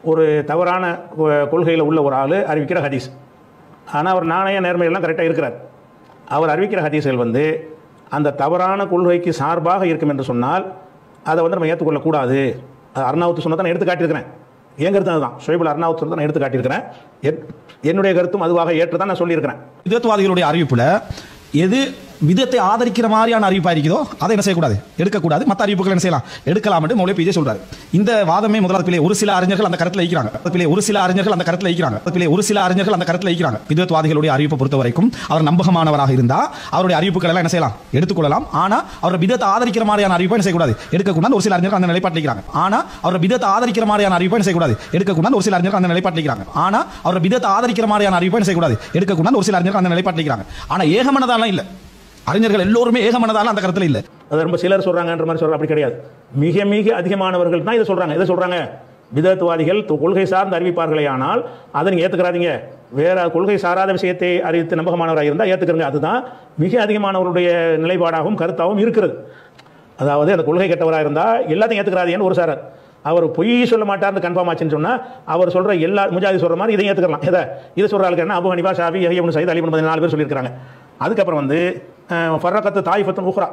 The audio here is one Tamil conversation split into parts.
ஒரு தவறான கொள்கையில் உள்ள ஒரு ஆள் அறிவிக்கிற ஹதீஸ். ஆனால் அவர் நாணய நேர்மையெல்லாம் கரெக்டாக இருக்கிறார். அவர் அறிவிக்கிற ஹதீஸ்கள் வந்து அந்த தவறான கொள்கைக்கு சார்பாக இருக்கும் என்று சொன்னால் அதை வந்து நம்ம ஏற்றுக்கொள்ளக்கூடாது. அர்னாவுத்து சொன்னதை நான் எடுத்து காட்டியிருக்கிறேன். என் கருத்து அதுதான். ஷுவைபுல் அர்னாவுத் சொன்னதை நான் எடுத்து காட்டியிருக்கிறேன். என்னுடைய கருத்தும் அதுவாக ஏற்று தான் நான் சொல்லியிருக்கிறேன். விதத்துவாதிகளுடைய அறிவிப்பில் எது விதத்தை ஆதரிக்கிற மாதிரியான அறிவிப்பா இருக்குதோ அதை என்ன செய்யக்கூடாது, எடுக்கக்கூடாது. மற்ற அறிவிப்புகள் என்ன செய்யலாம், எடுக்கலாம் என்று மௌலவி பிஜே சொல்றாரு. இந்த வாதமே முதலாவது பிள்ளை ஒரு சில அறிஞர்கள் அந்த கருத்தில் வைக்கிறாங்க. ஒரு சில அறிஞர்கள் அந்த கருத்தில் வைக்கிறாங்க. விதத்துவாதிகளுடைய அறிவிப்பை பொறுத்த வரைக்கும் அவர் நம்பகமானவராக இருந்தா அவருடைய அறிவிப்புகள் எல்லாம் என்ன செய்யலாம், எடுத்துக்கொள்ளலாம். ஆனா அவர் விதத்தை ஆதரிக்கிற மாதிரியான அறிவிப்பை என்ன செய்யக்கூடாது, எடுக்கக்கூடாது. ஒரு சில அறிஞர்கள் அந்த நிலைப்பாட்டில் இருக்கிறாங்க. ஆனா அவர் விதத்தை ஆதரிக்கிற மாதிரியான அறிவிப்பை என்ன செய்யக்கூடாது, எடுக்கக்கூடாது. ஒரு சில அறிஞர்கள் அந்த நிலைப்பாட்டில் இருக்கிறாங்க. ஆனா அவர் விதத்தை ஆதரிக்கிற மாதிரியான அறிவிப்பை என்ன செய்யக்கூடாது, எடுக்கக்கூடாது. ஒரு சில அறிஞர்கள் அந்த நிலைப்பாட்டில் இருக்கிறாங்க. ஆனா ஏகமனதாலாம் இல்ல, அறிஞர்கள் எல்லோருமே ஏகமனதால அந்த கருத்துல இல்ல. அது ரொம்ப சிலர் சொல்றாங்கன்ற மாதிரி சொல்றாங்க, அப்படி கிடையாது. மிக மிக அதிகமானவர்கள் தான் இதை சொல்றாங்க. விதத்துவாதிகள் கொள்கை சார்ந்து அறிவிப்பார்களே, ஆனால் அதை நீங்க ஏத்துக்கிறாதீங்க. வேற கொள்கை சாராத விஷயத்தை அறிவித்து நம்பகமானவராக இருந்தால் ஏத்துக்கிறங்க. அதுதான் மிக அதிகமானவருடைய நிலைப்பாடாகவும் கருத்தாகவும் இருக்கிறது. அதாவது அந்த கொள்கை கெட்டவராக இருந்தால் எல்லாத்தையும் ஏத்துக்கிறாதீங்கன்னு ஒரு சாரர். அவர் பொய் சொல்ல மாட்டார்னு கன்ஃபார்ம் ஆச்சுன்னு சொன்னா அவர் சொல்ற எல்லா முஜாஹித் சொல்ற மாதிரி இதையும் ஏத்துக்கலாம். இதை சொல்ற ஆளுக்கு என்ன, Abu Hanifa, Shafi, Yahya ibn Said, Ali ibn Madini 4 பேர் சொல்லியிருக்காங்க. அதுக்கப்புறம் வந்து ஃபர்ரகத்து தாயிஃபத்துன் உக்ரா,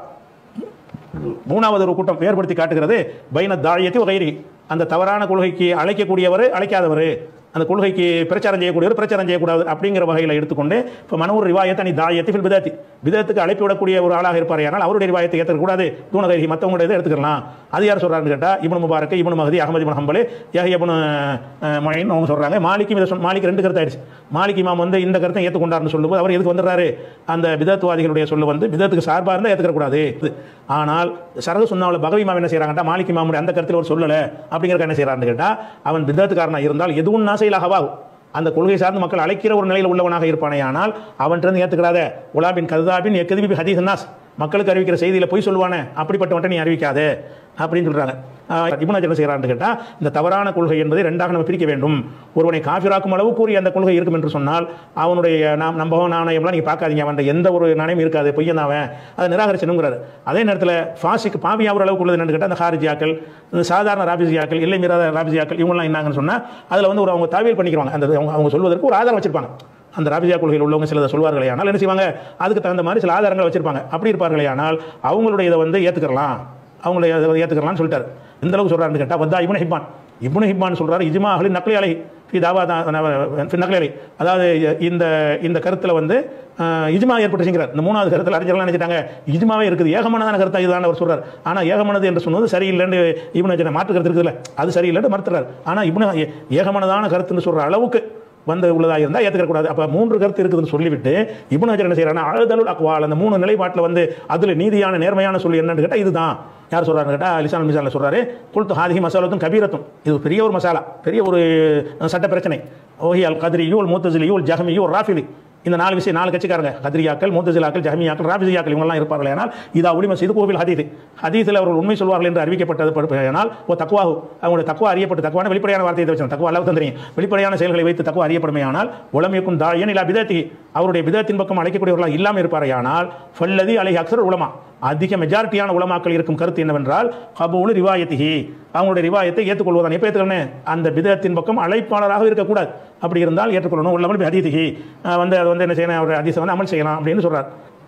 மூணாவது ஒரு கூட்டம் வேறுபடுத்தி காட்டுகிறது. பைன தாயியத்தி வகைரி, அந்த தவறான கொள்கைக்கு அழைக்கக்கூடியவர், அழைக்காதவர், அந்த கொள்கைக்கு பிரச்சாரம் செய்யக்கூடியவர், பிரச்சாரம் செய்யக்கூடாது அப்படிங்கிற வகையில் எடுத்துக்கொண்டு இப்போ மனூர் ரிவாயத்தை நீ தாயத்தி ஃபில் பிதாத்தி, விதத்துக்கு அழைப்பு விடக்கூடிய ஒரு ஆளாக இருப்பார். ஆனால் அவருடைய ரிவாயத்தை ஏற்கக்கூடாது, தூணகரி மற்றவங்களுடைய இதை எடுத்துக்கலாம். அது யார் சொல்றாருன்னு கேட்டால் ibn Mubarak, ibn Mahdi, Ahmad ibn Hanbal, Yahya ibn Main அவங்க சொல்றாங்க. மாலிக்கும் இதை மாலிக் 2 கருத்து ஆயிடுச்சு. மாலிக் இமாம் வந்து இந்த கருத்தை ஏற்றுக்கொண்டார்னு சொல்லும்போது அவர் எதுக்கு வந்துடுறாரு, அந்த விதத்துவாதிகளுடைய சொல்ல வந்து விதத்துக்கு சார்பாக இருந்தால் ஏற்றுக்கக்கூடாது. ஆனால் சரகு சுன்னாவில் பகவி இமாம் என்ன செய்யறாங்கட்டா, மாலிக் இமாமுடைய அந்த கருத்தில் ஒரு சொல்லலை அப்படிங்கிறக்க என்ன செய்யறாருன்னு கேட்டால், அவன் விதத்துக்காரனாக இருந்தால் எதுவும் நாசையிலாகவாகும், அந்த கொள்கை சார்ந்து மக்கள் அழைக்கிற ஒரு நிலையில் உள்ளவனாக இருப்பானே, ஆனால் அவன்கிட்ட ஏற்றுக்கிறாத உலாபின் கதாபின் எக்கதிபி ஹதீஸ் நாஸ், மக்களுக்கு அறிவிக்கிற செய்தியில் போய் சொல்லுவானே, அப்படிப்பட்டவன்ட்ட நீ அறிவிக்காதே அப்படின்னு சொல்றாங்க. இப்னு ஹஜர் என்ன செய்யறான்னு கேட்டால், இந்த தவறான கொள்கை என்பதை 2ஆக நம்ம பிரிக்க வேண்டும். ஒருவனை காஃபிராக்கும் அளவு கூறி அந்த கொள்கை இருக்கும் என்று சொன்னால் அவனுடைய நம்பகம் நாணயம்லாம் நீங்க பார்க்காதீங்க, அவன் எந்த ஒரு நாணயம் இருக்காது, பொய்யன் அவன், அதை நிராகரிச்சனுங்கிறாரு. அதே நேரத்தில் ஃபாசிக் பாவியா ஒரு அளவுக்கு உள்ளது என்னன்னு கேட்டால், அந்த ஹாரிஜியாக்கள், இந்த சாதாரண ராபிசியாக்கள், இல்லை மீறாத ராபிசியாக்கள், இவங்கெல்லாம் என்னங்கன்னு சொன்னால் அதில் வந்து அவங்க தாவீல் பண்ணிக்கிறாங்க. அந்த அவங்க சொல்வதற்கு ஒரு ஆதாரம் வச்சிருப்பாங்க. அந்த ராபிசியா கொள்கையில் உள்ளவங்க சிலதை சொல்வார்களே, ஆனால் என்ன செய்வாங்க, அதுக்கு தகுந்த மாதிரி சில ஆதாரங்கள் வச்சிருப்பாங்க. அப்படி இருப்பார்களே, ஆனால் அவங்களுடைய இதை வந்து ஏற்றுக்கலாம், அவங்களை ஏற்றுக்கலாம்னு சொல்லிட்டார். எந்த அளவுக்கு சொல்றாருன்னு கேட்டால், வந்தா இப்னு ஹிப்பான் சொல்றாரு, இஜ்மா அஹ்லி நக்லி அலைஹி ஃபி தாவா நக்லி அலைஹி, அதாவது இந்த கருத்தில் வந்து இஜ்மா ஏற்பட்டுச்சுங்கிறார். இந்த 3வது கருத்தில் அறிஞர்கள் நினைச்சிட்டாங்க இஜ்மாவே இருக்குது, ஏகமானதான கருத்து இதுதான் அவர் சொல்றார். ஆனால் ஏகமானது என்று சொன்னது சரியில்லைன்னு இப்னு ஹஜர் மாற்று கருத்து இருக்குதுல்ல, அது சரியில்லைன்னு மறுத்துறாரு. ஆனால் ஏகமானதான கருத்துன்னு சொல்ற அளவுக்கு வந்து உள்ளதாக இருந்தால் ஏற்றுக்கக்கூடாது. அப்போ 3 கருத்து இருக்குதுன்னு சொல்லிவிட்டு இப்னு ஹஜர் என்ன செய்யறாங்கன்னா, அழுதலுல் அக்வால், அந்த 3 நிலைப்பாட்டில் வந்து அதில் நீதியான நேர்மையான சொல்லி என்னன்னு கேட்டால் இதுதான். யார் சொல்றாருன்னு கேட்டால் லிசானுல் மிஸானில் சொல்றாரு, குல்து ஹாதிஹி மசாலத்துன் கபீரத்துன், இது பெரிய ஒரு மசாலா, பெரிய ஒரு சட்ட பிரச்சனை. ஓஹி அல் கத்ரியு அல் முத்தஸிலியு அல் ஜஹமியு அல் ராஃபிலி, இந்த 4 விஷயம், 4 கட்சிக்காரங்க, கத்ரியாக்கள், முத்தஸிலாக்கள், ஜஹமியாக்கள், ராஃபிஸியாக்கள், இவங்கெல்லாம் இருப்பார்கள். ஆனால் இதா உலிம சிது கோவில் ஹதீஸில் அவர்கள் உண்மை சொல்வார்கள் என்று அறிவிக்கப்பட்டது. ஆனால் ஓ தக்வாஹு, அவங்களுடைய தக்வா அறியப்பட்டு, தக்வான வெளிப்படையான வார்த்தையை வச்சு, தக்வா அல்லாஹ்வுக்கு தெரியும், வெளிப்படையான செயல்களை வைத்து தக்வா அறியப்படுமே. ஆனால் உலமியக்கும் தாயன் இல்லா பிதத்தி, அவருடைய பிதத்தின் பக்கம் அழைக்கக்கூடியவர்களாக இல்லாமல் இருப்பாரே. ஆனால் ஃபல்லதி அலைஹி அக்ஸர் உலமா, அதிக மெஜாரிட்டியான உலமாக்கள் இருக்கும் கருத்து என்னவென்றால், கபூல் ரிவாயத்திஹி, அவங்களுடைய ரிவாயத்தை ஏற்றுக்கொள்வதான். எப்போ ஏற்றுக்கணும், அந்த பிதத்தின் பக்கம் அழைப்பாளராக இருக்கக்கூடாது, அப்படி இருந்தால் ஏற்றுக்கொள்ளணும். உள்ளமல் ஹதீஸிஹி, வந்து அது வந்து என்ன செய்யணும், அவர் ஹதீஸை வந்து அமல் செய்யலாம் அப்படின்னு சொல்றார்.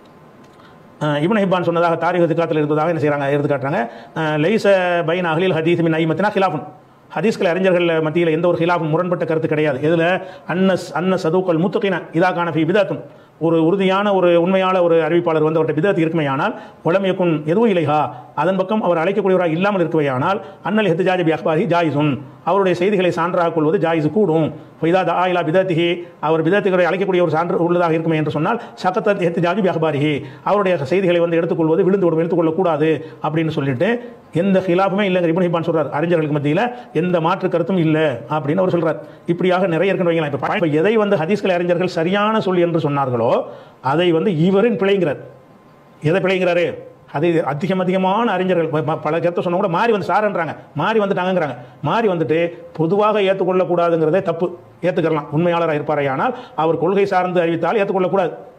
இப்னு ஹிப்பான் சொன்னதாக தாரிக் திகாத்தில் இருந்ததாக என்ன செய்யறாங்க, எடுத்து காட்டுறாங்க. லைஸ பைன அஹ்லில் ஹதீஸ் மின் ஐமத்தினா ஹிலாஃபுன், ஹதீஸ்கள் அறிஞர்கள் மத்தியில் எந்த ஒரு ஹிலாஃபும் முரண்பட்ட கருத்து கிடையாது. இதில் அன்ன சதூக்கல் முத்தகின இதா கான ஃபி பிதத்துன், ஒரு உறுதியான ஒரு உண்மையான ஒரு அறிவிப்பாளர் வந்து அவருடைய பிதத்து இருக்குமையானால், உலமியக்குன் எதுவும் இலைஹா, அதன் பக்கம் அவர் அழைக்கக்கூடியவராக இல்லாமல் இருக்குமையானால், அன்னல் ஹெத்துஜாஜி பி அக்பாரி ஜாயிசுன், அவருடைய செய்திகளை சான்றாக கொள்வது ஜாயிசு கூடும். ஃபைதா தாயிலா பிதத்திஹி, அவர் பிதத்துகளை அழைக்கக்கூடிய ஒரு சான்று உள்ளதாக இருக்குமே என்று சொன்னால், சகத்தத் ஹெத்துஜாஜி பி அக்பாரிஹி, அவருடைய செய்திகளை வந்து எடுத்துக்கொள்வது விழுந்து எடுத்துக்கொள்ளக்கூடாது அப்படின்னு சொல்லிட்டு எந்த ஹிலாஃபுமே இல்லைங்கிற இப்னு ஹிப்பான் சொல்றார். அறிஞர்களுக்கு மத்தியில் எந்த மாற்று கருத்தும் இல்லை அப்படின்னு அவர் சொல்றார். இப்படியாக நிறைய இருக்குன்னு. இப்போ எதை வந்து ஹதீஸ்கள் அறிஞர்கள் சரியான சொல் என்று சொன்னார்களோ அதை வந்து இவரின் பிழைங்கிறார். எதை பிழைங்கிறாரு, அதை அதிகமான அறிஞர்கள் பல கருத்தை சொன்ன கூட மாறி வந்து சாரன்றாங்க, மாறி வந்துட்டாங்கிறாங்க. மாறி வந்துட்டு பொதுவாக ஏற்றுக்கொள்ளக்கூடாதுங்கிறதே தப்பு, ஏற்றுக்கலாம் உண்மையாளராக இருப்பாரே. ஆனால் அவர் கொள்கை சார்ந்து அறிவித்தால் ஏற்றுக்கொள்ளக்கூடாது,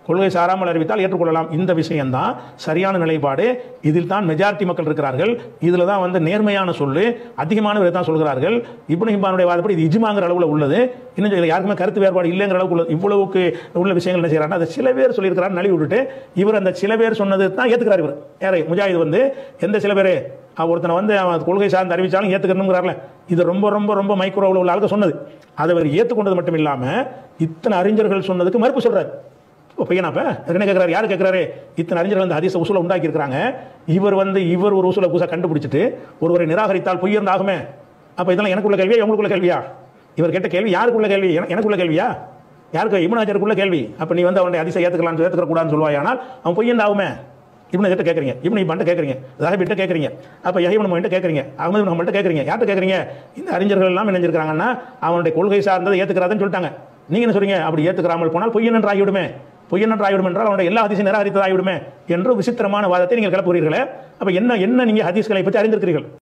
கொள்கை சாராமல் அறிவித்தால் ஏற்றுக்கொள்ளலாம். இந்த விஷயம்தான் சரியான நிலைப்பாடு. இதில் தான் மெஜாரிட்டி மக்கள் இருக்கிறார்கள். இதில் தான் வந்து நேர்மையான சொல்லு அதிகமானவர் தான் சொல்கிறார்கள். இப்னு ஹிப்பானுடைய வாதப்படி இது இஜ்மாங்கிற அளவில் உள்ளது. இன்னும் இதில் யாருக்குமே கருத்து வேறுபாடு இல்லைங்கிற அளவுக்கு உள்ளது. இவ்வளவுக்கு உள்ள விஷயங்கள் என்ன செய்யறாங்க, அதை சில பேர் சொல்லியிருக்கிறார் நழுவி விட்டுட்டு இவர் அந்த சில பேர் சொன்னது தான் ஏற்றுக்கிறார். இவர் யாரை முஜாஹித் வந்து எந்த சில பேர் ஒருத்தனை வந்து அவன் கொள்கை சார்ந்து அறிவிச்சாலும் ஏற்றுக்கணுங்கிறார்ல, இது ரொம்ப ரொம்ப ரொம்ப மைக்ரோவில் உள்ள ஆளுக்கு சொன்னது. அதை அவர் ஏற்றுக்கொண்டது மட்டும் இல்லாமல் இத்தனை அறிஞர்கள் சொன்னதுக்கு மறுப்பு சொல்றாரு. பையனாப்ப என்ன கேட்கிறாரு, யாரு கேட்கிறாரு, இத்தனை அறிஞர்கள் அந்த ஹதீஸை உசூலை உண்டாக்கி இருக்கிறாங்க. இவர் ஒரு உசூலை புதுசாக கண்டுபிடிச்சிட்டு ஒருவரை நிராகரித்தால் பொய் இருந்தாகுமே. அப்ப இதெல்லாம் எனக்குள்ள கேள்வியா இவங்களுக்குள்ள கேள்வியா? இவர் கேட்ட கேள்வி யாருக்குள்ள கேள்வி? எனக்குள்ள கேள்வியா? யாருக்கு? இப்னு ஹஜருக்குள்ள கேள்வி. அப்ப நீ வந்து அவனுடைய ஹதீஸை ஏற்றுக்க கூடாதுன்னு சொல்லுவாயானால் அவன் பொய் இருந்தாகுமே. இப்னு ஹஜர்ட்ட கேட்குறீங்க, இப்னு ஹிப்பான்ட்ட கேட்குறீங்க, ஸஹாபிட்ட கேட்குறீங்க, அப்போ யஹ்யா இப்னு மஈன்ட்ட கேட்குறீங்க, அஹ்மது இப்னு ஹம்பல்ட்ட கேட்குறீங்க, யார்கிட்ட கேட்குறீங்க? இந்த அறிஞர்கள் எல்லாம் என்ன செஞ்சிருக்காங்கன்னா அவனுடைய கொள்கை சார்ந்ததை ஏற்றுக்கிறாதுன்னு சொல்லிட்டாங்க. நீங்க என்ன சொல்றீங்க? அப்படி ஏற்றுக்கிறாமல் போனால் பொய்யன் ஆகிவிடுமே. பொய்யன் ஆகிவிடும் என்றால் அவனுடைய எல்லா ஹதீஸையும் நிராகரித்ததாகிவிடுமே என்று விசித்திரமான வாதத்தை நீங்கள் கிளப்புகிறீர்களே. அப்ப என்ன நீங்க ஹதீஸ்களை பற்றி அறிந்திருக்கிறீர்கள்?